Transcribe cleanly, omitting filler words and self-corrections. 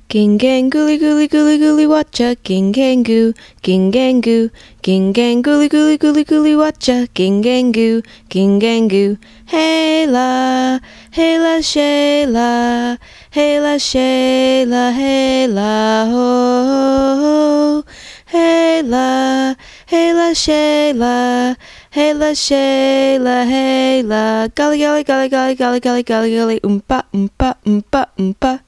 Gingangooly gooly gooly gooly watcha, gingangoo, gingangoo, gingangooly gooly gooly gooly watcha, gingangoo, gingangoo. Hey la Shayla, hey la Shayla, hey la ho ho. Hey la Shayla, hey la Shayla, hey la golly golly golly golly golly golly golly golly oompa oompa oompa oompa.